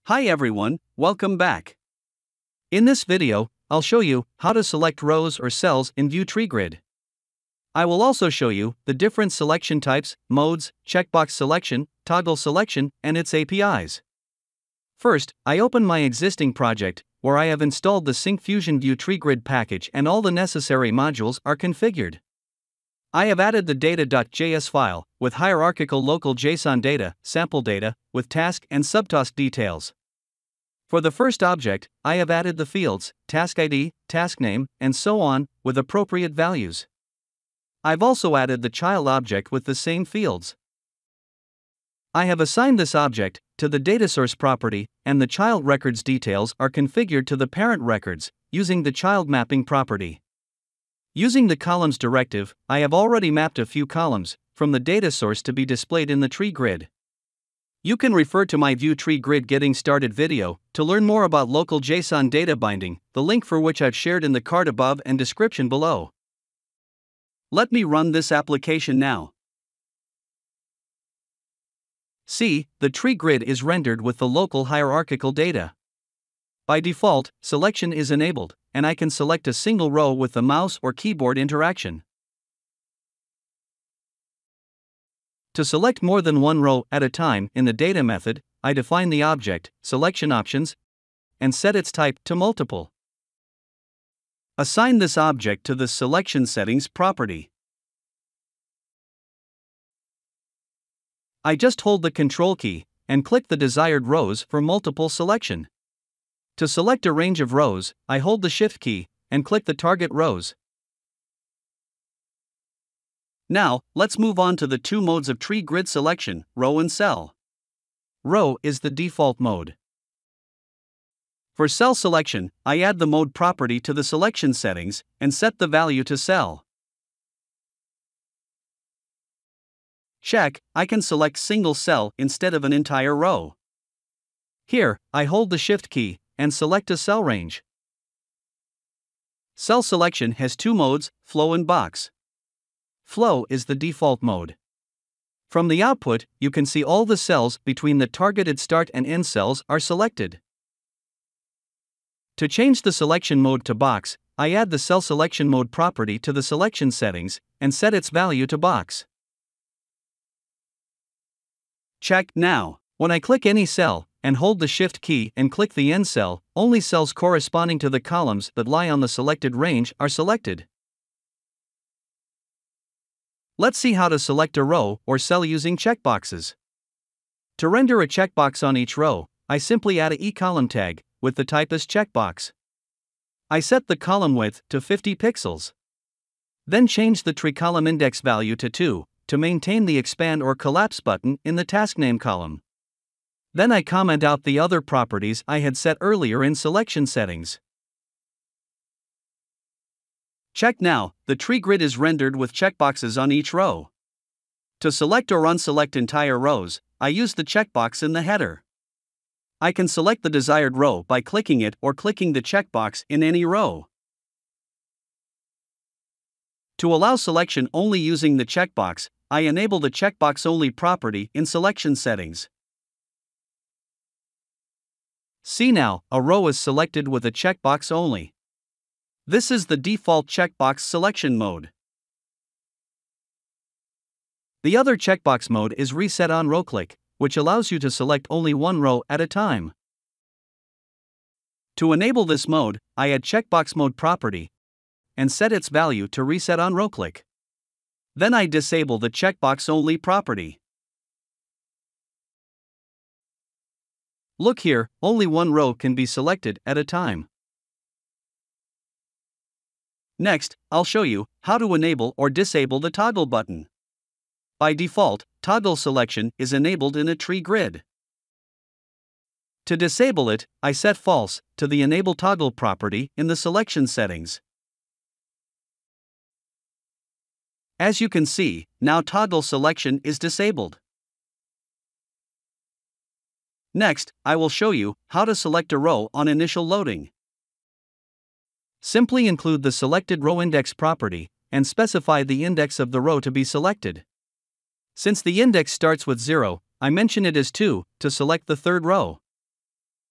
Hi everyone, welcome back. In this video, I'll show you how to select rows or cells in Vue TreeGrid. I will also show you the different selection types, modes, checkbox selection, toggle selection, and its APIs. First, I open my existing project, where I have installed the Syncfusion Vue Tree Grid package and all the necessary modules are configured. I have added the data.js file, with hierarchical local JSON data, sample data, with task and subtask details. For the first object, I have added the fields, task ID, task name, and so on, with appropriate values. I've also added the child object with the same fields. I have assigned this object to the dataSource property, and the child records details are configured to the parent records, using the child mapping property. Using the columns directive, I have already mapped a few columns from the dataSource to be displayed in the tree grid. You can refer to my Vue Tree Grid Getting Started video to learn more about local JSON data binding, the link for which I've shared in the card above and description below. Let me run this application now. See, the tree grid is rendered with the local hierarchical data. By default, selection is enabled, and I can select a single row with the mouse or keyboard interaction. To select more than one row at a time in the data method, I define the object, selection options, and set its type to multiple. Assign this object to the selection settings property. I just hold the Ctrl key and click the desired rows for multiple selection. To select a range of rows, I hold the Shift key and click the target rows. Now, let's move on to the two modes of tree grid selection, row and cell. Row is the default mode. For cell selection, I add the mode property to the selection settings and set the value to cell. Check, I can select single cell instead of an entire row. Here, I hold the Shift key and select a cell range. Cell selection has two modes, flow and box. Flow is the default mode. From the output, you can see all the cells between the targeted start and end cells are selected. To change the selection mode to box, I add the cell selection mode property to the selection settings and set its value to box. Check now. When I click any cell and hold the Shift key and click the end cell, only cells corresponding to the columns that lie on the selected range are selected. Let's see how to select a row or cell using checkboxes. To render a checkbox on each row, I simply add a eColumn tag with the type as checkbox. I set the column width to 50 pixels. Then change the tree column index value to 2 to maintain the expand or collapse button in the task name column. Then I comment out the other properties I had set earlier in selection settings. Check now, the tree grid is rendered with checkboxes on each row. To select or unselect entire rows, I use the checkbox in the header. I can select the desired row by clicking it or clicking the checkbox in any row. To allow selection only using the checkbox, I enable the checkbox only property in selection settings. See now, a row is selected with a checkbox only. This is the default checkbox selection mode. The other checkbox mode is Reset on Row Click, which allows you to select only one row at a time. To enable this mode, I add checkbox mode property and set its value to Reset on Row Click. Then I disable the checkbox only property. Look here, only one row can be selected at a time. Next, I'll show you how to enable or disable the toggle button. By default, toggle selection is enabled in a tree grid. To disable it, I set false to the enable toggle property in the selection settings. As you can see, now toggle selection is disabled. Next, I will show you how to select a row on initial loading. Simply include the selected row index property and specify the index of the row to be selected. Since the index starts with 0, I mention it as 2 to select the third row.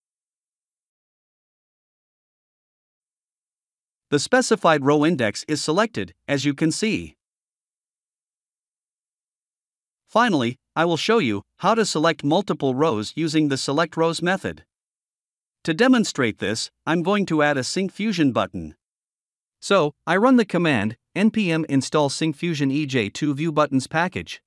The specified row index is selected, as you can see. Finally, I will show you how to select multiple rows using the Select Rows method. To demonstrate this, I'm going to add a Syncfusion button. So, I run the command npm install Syncfusion EJ2 Vue Buttons package.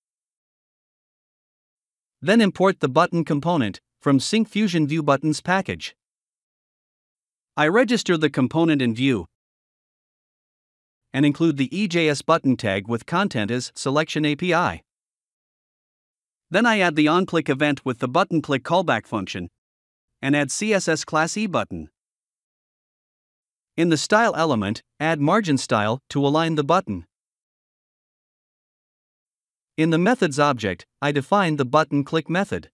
Then import the button component from Syncfusion Vue Buttons package. I register the component in Vue and include the EJS button tag with content as selection API. Then I add the onClick event with the button click callback function and add CSS class eButton. In the style element, add margin style to align the button. In the methods object, I define the button click method.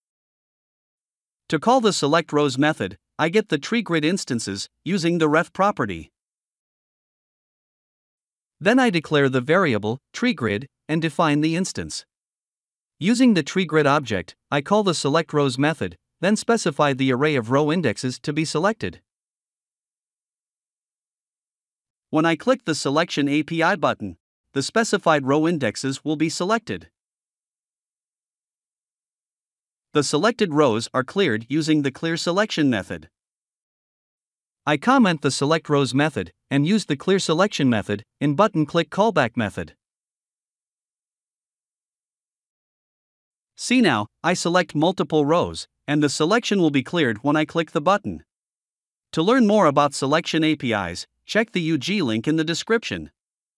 To call the Select Rows method, I get the TreeGrid instances using the ref property. Then I declare the variable TreeGrid and define the instance. Using the TreeGrid object, I call the Select Rows method, then specify the array of row indexes to be selected. When I click the Selection API button, the specified row indexes will be selected. The selected rows are cleared using the clearSelection method. I comment the Select Rows method and use the clearSelection method in button click callback method. See now, I select multiple rows, and the selection will be cleared when I click the button. To learn more about selection APIs, check the UG link in the description.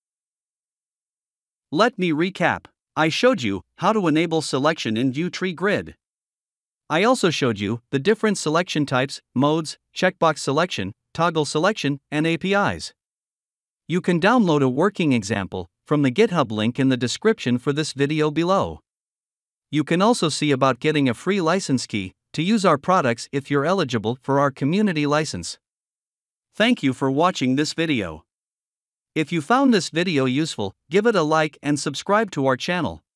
Let me recap. I showed you how to enable selection in Vue TreeGrid. I also showed you the different selection types, modes, checkbox selection, toggle selection, and APIs. You can download a working example from the GitHub link in the description for this video below. You can also see about getting a free license key to use our products if you're eligible for our community license. Thank you for watching this video. If you found this video useful, give it a like and subscribe to our channel.